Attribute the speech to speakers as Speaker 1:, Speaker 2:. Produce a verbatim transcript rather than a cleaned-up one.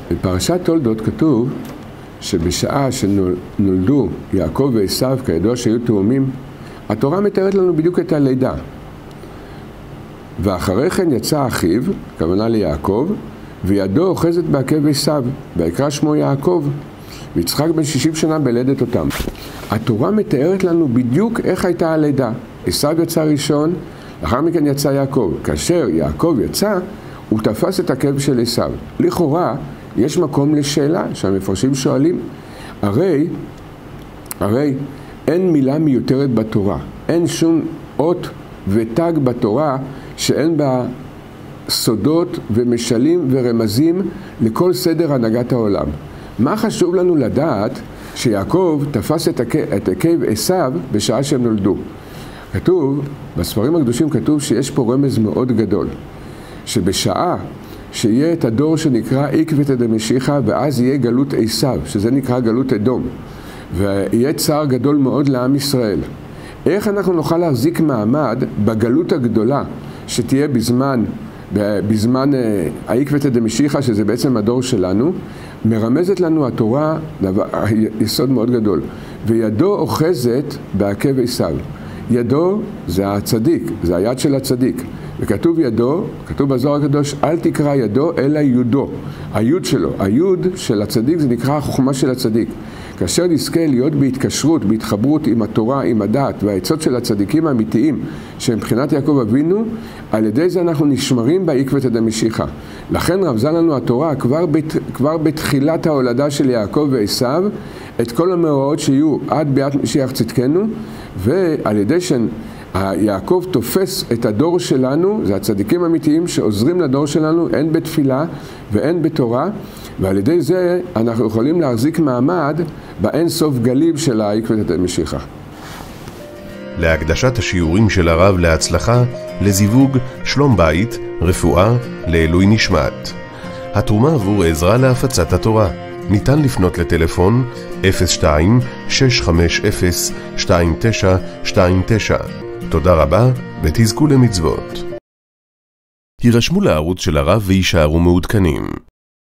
Speaker 1: בפרשת תולדות כתוב שבשעה שנולדו יעקב ועשיו, כידוע שהיו תאומים, התורה מתארת לנו בדיוק את הלידה. ואחרי כן יצא אחיו, כוונה ליעקב, וידו אוחזת בעקב עשיו, ויקרא שמו יעקב, ויצחק בן שישים שנה בלדת אותם. התורה מתארת לנו בדיוק איך הייתה הלידה. עשיו יצא ראשון, לאחר מכן יצא יעקב. כאשר יעקב יצא, הוא תפס את עקב של עשיו. לכאורה, יש מקום לשאלה שהמפרשים שואלים, הרי, הרי אין מילה מיותרת בתורה, אין שום אות ותג בתורה שאין בה סודות ומשלים ורמזים לכל סדר הנהגת העולם. מה חשוב לנו לדעת שיעקב תפס את עקב עשיו בשעה שהם נולדו? כתוב, בספרים הקדושים כתוב שיש פה רמז מאוד גדול, שבשעה שיהיה את הדור שנקרא עקבתא דמשיחא, ואז יהיה גלות עשיו, שזה נקרא גלות אדום, ויהיה צער גדול מאוד לעם ישראל. איך אנחנו נוכל להחזיק מעמד בגלות הגדולה שתהיה בזמן, בזמן העקבתא דמשיחא, שזה בעצם הדור שלנו? מרמזת לנו התורה דבר, יסוד מאוד גדול, וידו אוחזת בעקב עשיו. ידו זה הצדיק, זה היד של הצדיק, וכתוב ידו, כתוב בזוהר הקדוש, אל תקרא ידו אלא יודו, היוד שלו. היוד של הצדיק זה נקרא החוכמה של הצדיק. כאשר נזכה להיות בהתקשרות, בהתחברות עם התורה, עם הדת והעצות של הצדיקים האמיתיים שמבחינת יעקב אבינו, על ידי זה אנחנו נשמרים בעקבתא דמשיחא. לכן רמזה לנו התורה כבר, בת, כבר בתחילת ההולדה של יעקב ועשיו את כל המאורעות שיהיו עד ביאת משיח צדקנו, ועל ידי שיעקב תופס את הדור שלנו, זה הצדיקים האמיתיים שעוזרים לדור שלנו, הן בתפילה והן בתורה, ועל ידי זה אנחנו יכולים להחזיק מעמד באין סוף גלים של העקבתא דמשיחא.
Speaker 2: להקדשת השיעורים של הרב להצלחה, לזיווג, שלום בית, רפואה, לעילוי נשמת. התרומה עבור עזרה להפצת התורה. ניתן לפנות לטלפון אפס שתיים שש חמש אפס שתיים תשע שתיים תשע. תודה רבה ותזכו למצוות. הירשמו לערוץ של הרב וישארו מעודכנים.